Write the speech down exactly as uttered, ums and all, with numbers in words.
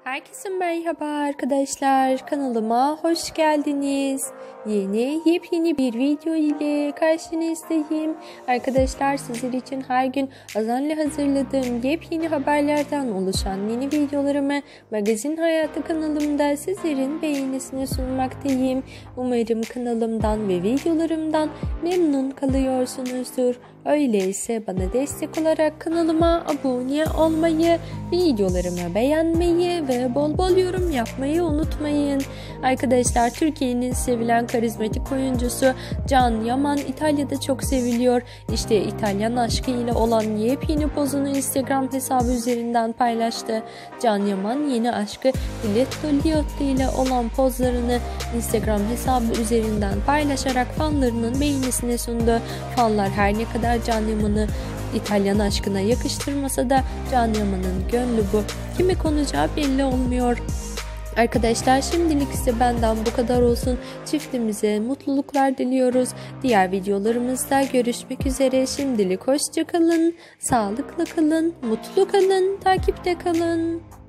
Herkese merhaba arkadaşlar, kanalıma hoş geldiniz. Yeni yepyeni bir video ile karşınızdayım. Arkadaşlar, sizler için her gün özenle hazırladığım yepyeni haberlerden oluşan yeni videolarımı Magazin Hayatı kanalımda sizlerin beğenisine sunmaktayım. Umarım kanalımdan ve videolarımdan memnun kalıyorsunuzdur. Öyleyse bana destek olarak kanalıma abone olmayı, videolarımı beğenmeyi ve bol bol yorum yapmayı unutmayın. Arkadaşlar, Türkiye'nin sevilen karizmatik oyuncusu Can Yaman İtalya'da çok seviliyor. İşte İtalyan aşkı ile olan yepyeni pozunu Instagram hesabı üzerinden paylaştı. Can Yaman yeni aşkı Diletto Liotta ile olan pozlarını Instagram hesabı üzerinden paylaşarak fanlarının beğenisine sundu. Fanlar her ne kadar Can Yaman'ı İtalyan aşkına yakıştırmasa da Can Yaman'ın gönlü bu. Kime konacağı belli olmuyor. Arkadaşlar, şimdilik ise benden bu kadar olsun. Çiftimize mutluluklar diliyoruz. Diğer videolarımızda görüşmek üzere. Şimdilik hoşça kalın, sağlıkla kalın, mutlu kalın, takipte kalın.